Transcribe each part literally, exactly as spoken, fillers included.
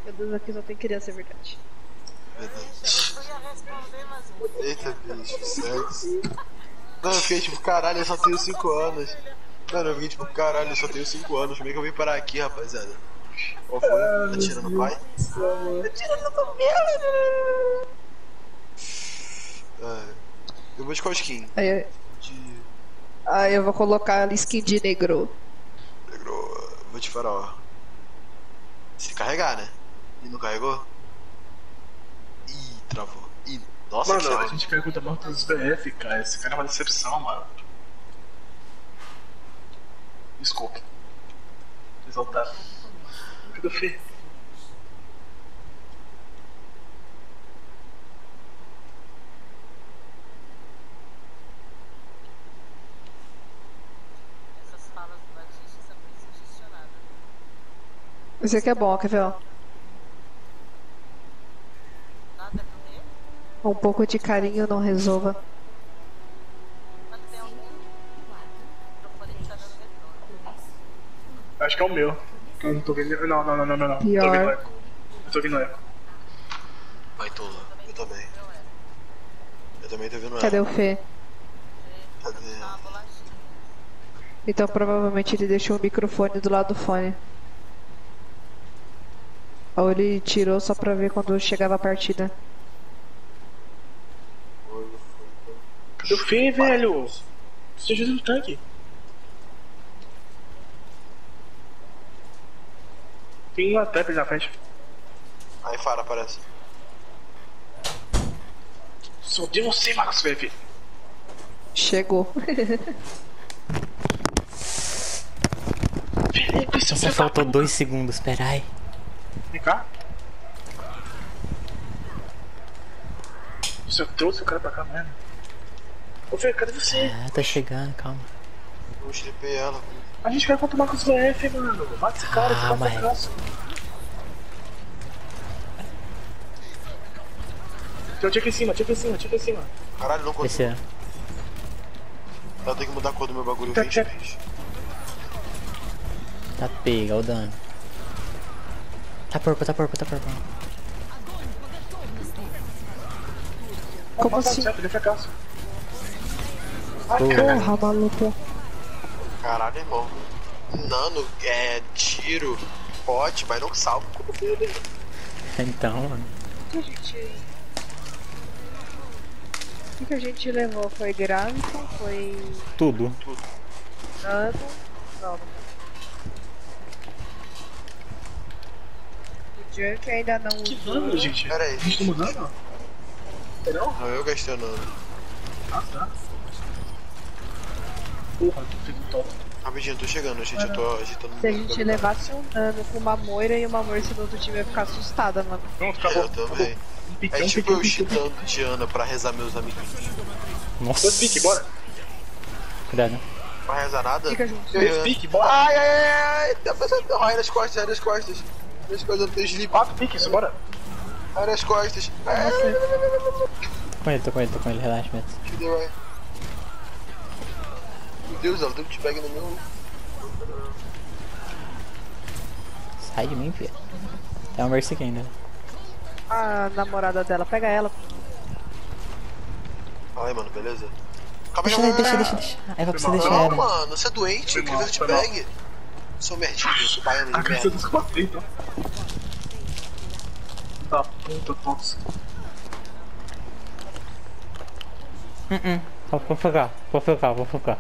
Meu Deus, aqui só tem criança, é verdade. Verdade. Eita, bicho, sexo. Não, eu fiquei tipo, caralho, eu só tenho cinco anos. Mano, eu fiquei tipo, caralho, eu só tenho cinco anos. Como é que eu vim parar aqui, rapaziada? Qual foi? Tá tirando o pai? Tá tirando o meu. Ah, eu vou de qual skin? Aí, eu- De. aí eu vou colocar skin de negro. Negro. Vou de farol. Se carregar, né? E não carregou? Ih, travou. Ih, nossa, Mano, que a será? gente pergunta muito dos B F, cara. Esse cara é uma decepção, mano. Desculpa. Exaltado. Tudo feio. Essas falas do Batista são bem sugestionadas. Esse aqui é bom, quer ver, ó? Nada a ver? Um pouco de carinho não resolva. Mas tem algum microfone que tá dando retorno. Acho que é o meu. Que eu não tô vendo. Não, não, não, não, não. não. Pior. Eu tô ouvindo eco. Eu tô ouvindo eco. Vai, Tula. Eu também. Eu também tô vendo Cadê ela. o Fê? Cadê Tá uma ela? bolachinha. Então provavelmente ele deixou o microfone do lado do fone. Ou ele tirou só pra ver quando chegava a partida. Cadê o Fê, velho? Você ajuda no tanque. Tem uma trap na frente. Aí, Fara, aparece. Só de você, Marcos B F. Chegou. Felipe, seu Só filho da faltou puta. dois segundos, peraí. Vem cá. Você trouxe o cara pra cá mesmo. Ô Fê, cadê você? Ah, tá chegando, calma. Eu stripei ela. A gente vai contra o Marcos B F, mano. Mata esse cara, esse cara Calma tá aí. fracasso. Então, tinha aqui em cima, tinha aqui em cima, tinha aqui em cima. Caralho, não consigo. Esse é. Ela tem que mudar a cor do meu bagulho Tá, vinte tá. vezes. Tá pega, olha o dano. Tá porco, tá porco, tá porco. Como assim? Certo, ele é fracasso. Ai, Porra. caralho. Porra, maluco. Caralho, irmão. Nano, é tiro, pote, mas não salva. Então, mano. O que a gente... O que que a gente levou? Foi Graviton? Foi... Tudo. Nano? Não, não. O Junk ainda não Que usou. dano, gente? Pera aí. A gente tá mudando? Não? Não, eu gastei o nano. Ah, tá. Porra, tu fez um top. Rapidinho, tô chegando, gente. Eu tô agitando. Se a gente levasse um Nano com uma Moira e uma Morse do outro time, ia ficar assustada, mano. Pronto, acabou. Eu também. Acabou. Um pique, É um tipo pique, um eu pique, um pique. cheatando Diana pra rezar meus amiguinhos. Nossa. Dois pique, bora. Cuidado. Pra rezar nada? Fica junto. Eu- Dois pique, bora. Ai, ai, ai, ai. Tá passando. Ai, nas costas, ai, nas costas. Nas costas, eu tenho sleep. Quatro piques, bora. Ai, nas costas. Ai, ai, Você. Tô com ele, tô com ele, tô com ele, relaxa, Beto. que deu, ai. Meu Deus, ela deu um t-bag no meu. Sai de mim, filho. Tem uma Mercy aqui ainda. A namorada dela, pega ela. Fala aí, mano, beleza? Calma aí, Deixa, calma aí, deixa, calma deixa, aí. deixa. É pra você Foi mal. deixar Não, ela. mano, você é doente, Foi eu queria mal, fazer foi t-bag. Sou merdinho, eu sou baiano A de cabeça merda. dos quatro, então. Tá, puta, tóxico. Hum, hum. Vou vou focar, vou focar, vou focar.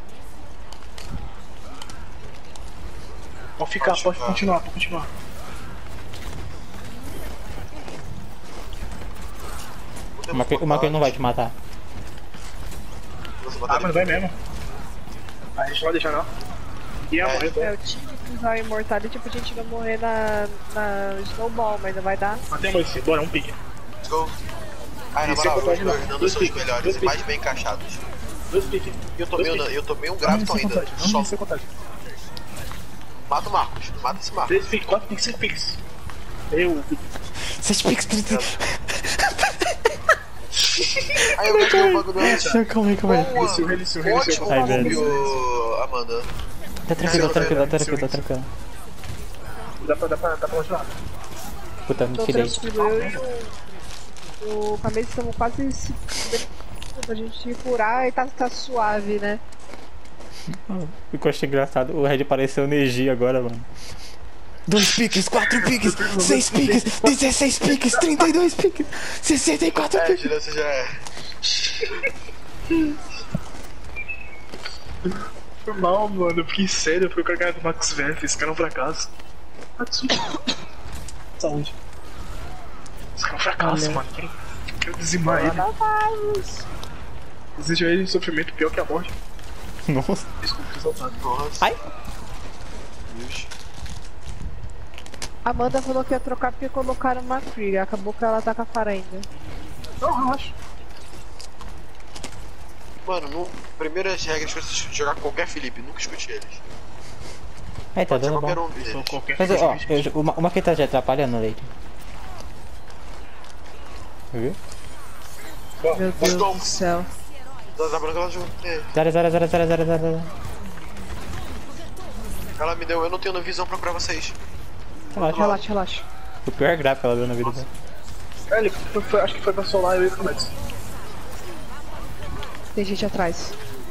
Pode ficar, Pode pode ficar. continuar, pode continuar. O Marquinhos o Marquinhos não vai te matar. Você Ah, matar mas vai mesmo. A gente não vai deixar não. E a É. morrer, É, eu tive que usar o Immortality pra gente não morrer na, na Snowball, mas não vai dar. Matei a Moisés, bora, um pique. Let's go. Ai, na Isso, moral, eu vou os ajudar. meus nanos Dois são os piques, melhores dois e mais bem encaixados. Dois piques. E eu tomei, Dois um, piques. eu tomei um Não Graviton me ainda. contagem, não Só. me sem contagem. Mata o Marcos, mata esse Marcos. Três piques, quatro piques, cinco piques. Eu, Sete piques, três piques. Aí eu gastei o bagulho antes. Calma aí, calma aí. Boa. Reliseu, reliseu, reliseu. Ótimo Ai, bagulho, velho. Amanda. Tá tranquilo, tá tranquilo, tá tranquilo, tá tranquilo. dá pra, dá pra, dá pra continuar. Puta, me Tô tirei. tranquilo, eu e o, o Camille estamos quase se a gente curar e tá, tá suave, né? O que eu achei engraçado, o Red pareceu energia agora, mano. Dois piques, quatro piques, seis piques, dezesseis piques, trinta e dois piques, sessenta e quatro É, piques. Juliano, você já é. Foi mal, mano. Eu fiquei sério, eu fui com a cara do Max Verf, esse cara é um fracasso. Max Saúde. Esse cara é um fracasso, Valeu. mano. Quero, quero dizimar ele. Desejo a ele um sofrimento pior que a morte. Nossa. Desculpa, exaltado. Nossa. Ai. Deus. Amanda falou que ia trocar porque colocaram uma Krieger, acabou que ela tá com a Fara ainda. Não, relaxa. Mano, no, primeiras regras pra você jogar com qualquer Felipe, nunca escute eles. Aí, tá Pode ser dando qualquer bom. um deles. Sou qualquer Mas, coisa. ó, eu, uma, uma que tá te atrapalhando, Leite. Viu? Meu Deus Bom. do céu. Dá dá pra ela junto. É. Zero, zero, zero, zero, zero, zero. Ela me deu, eu não tenho visão pra curar vocês. Relaxa. Relaxa, relaxa. O pior gráfico que ela deu na vida dela. É, ele foi, foi, acho que foi pra solar eu e o Comex. Tem gente atrás.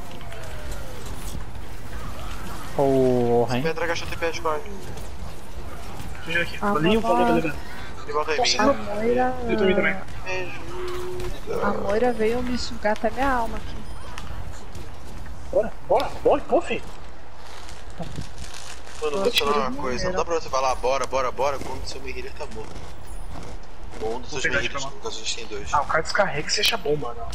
O Rain. Petra gastou T P de corre. Deixa eu aqui. Ah, Malinho, mas- falei, beleza. Ele volta em mim. A Moira. Eu também também. A Moira veio me sugar até minha alma aqui. Bora, bora, bora, pô, filho. Mano, vou te falar uma coisa. Não dá pra você falar bora, bora, bora quando seu Mihir tá morto. Ou um dos seus pegar de Mihirs, calma. no caso a gente tem dois. Ah, o cara descarrega e você acha bom, mano.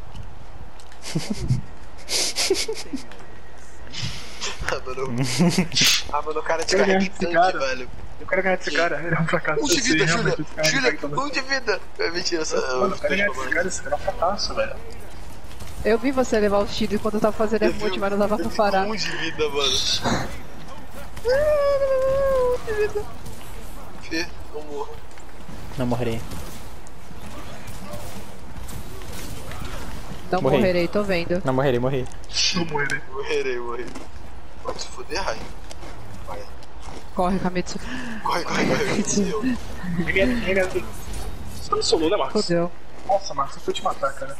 Ah, mano. Ah, mano, o cara Quero ganhar descarrega esse tanque, cara. velho. Eu quero ganhar desse cara, ele é um fracasso. Um de Eu sei, vida, realmente, Júlia! esse cara Júlia, tá um de vida! É mentira, essa. Mano, eu quero ganhar esse cara, esse cara é um fracasso, velho. Eu vi você levar o tiro enquanto eu tava fazendo Eu emote, vi- mas não dava pra eu vi parar. Um de vida, mano. Fê, não morra. Não morrerei. Não Morri. morrerei, tô vendo. Não morrerei, morri. Não morre. Morrerei, morri. Pode se fuder, Rai. Vai. Corre, Kamitsu. Corre, corre, corre. Seu. Ele é, ele é. Você tá me solou, né, Marcos? Fodeu. Nossa, Marcos, eu fui te matar, cara.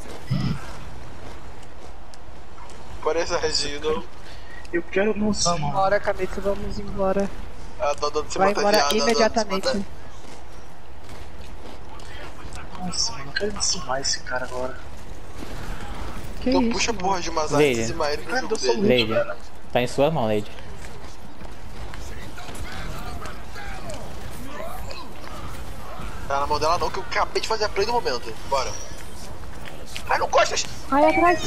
Parece a Regina. Eu quero noção, mano. Bora, Kamitsu, vamos embora. Ah, tá dando você Vai matar embora viado, adoro imediatamente. você matar. Nossa, mano, eu quero dizimar esse cara agora. Que Então isso? puxa a porra de Mazar Lady. e dizimar ele no Cara, jogo eu sou dele. Lady, velho. tá em sua mão, Lady. Tá na mão dela não, que eu acabei de fazer a play do momento. Bora. Ai, não costas! Ai, atrás.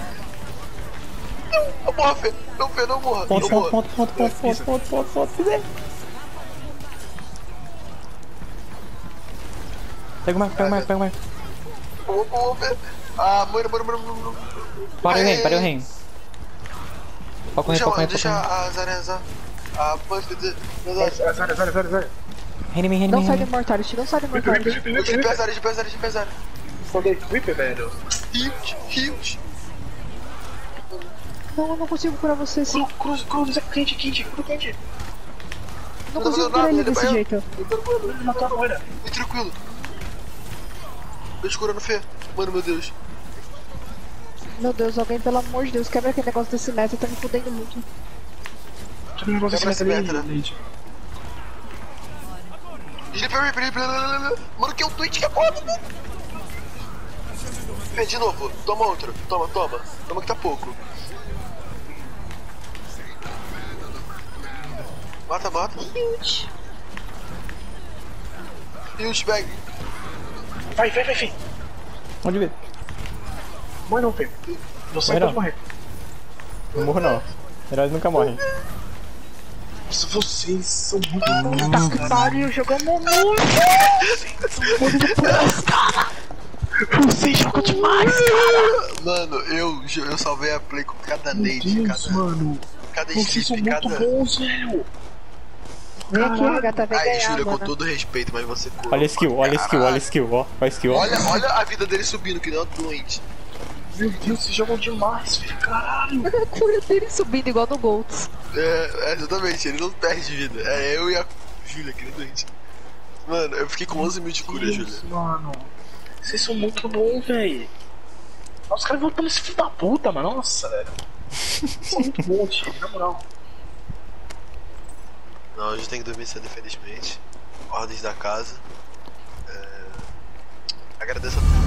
Não morra, Fê! Não, Fê, não morra! Ponto, Não ponto, morra! ponto, ponto, ponto, ponto, ponto, ponto, ponto, fizer. Pega o marco, pega o marco, pega o marco. Boa, boa, Fê! Ah, mora, mora, mora, mora. Para o reino, para o reino. Foca o reino, Deixa, foca o reino, deixa foca o reino. a Zareza. A Puff de. Zara, Zara, Zara, Zara, Zara. Reino, reino, Não reino, sai do reino. Immortality, não sai do Whip, whip, Immortality. whip, whip, De whip. pesar, de pesar, de pesar. Falei, whip, velho. Hilt, hilt. Não, eu não consigo curar você. Sim. Cruz, cruz, cruz, é quente, quente, cruz quente. Não Não tô consigo fazendo curar nada, ele ele desse vai- jeito. Ele matou a Moira. Vem tranquilo. Tô te curando, Fê. Mano, meu Deus. Meu Deus, alguém, pelo amor de Deus, quebra aquele negócio desse meta, tá me fudendo muito. Todo mundo Quebra assim, esse ali, Petra. Lady. Sleeper, Reaper, Reaper. Mano, que é um tweet que é foda, né? Fê, de novo. Toma outro. Toma, toma. Toma que tá pouco. Mata, mata. Hilt. Hilt, bag. Vai, vai, vai, vai. Onde vê? Morre não, Fê. Você Morre pode não. morrer. Não morro não. Heróis nunca morrem. Nossa, vocês são muito bons, cara. Pariu, jogamos muito. Vocês jogam demais, cara. Mano, eu, eu salvei a play com cada Meu nade, Deus, cada, mano. cada Vocês são sleep, muito cada... bons, velho. Vem aqui, Caralho. regata, vem Ai, ganhar, Júlia, com mano. todo respeito, mas você curou. Olha a skill, olha a skill, olha a skill, ó. Olha a skill, ó. Olha, olha a vida dele subindo, que nem um doente. Meu Deus, vocês jogam demais, velho. Caralho. A cura dele subindo igual no Golds. É, é, exatamente, ele não perde vida. É eu e a Júlia, que nem doente. Mano, eu fiquei com onze mil de cura, Júlia. Deus, mano. Vocês são muito bons, velho. Os caras voltando esse filho da puta, mano. Nossa, velho. Vocês são muito bons, time, na moral. Não, a gente tem que dormir cedo, infelizmente. Ordens da casa. É... Agradeço a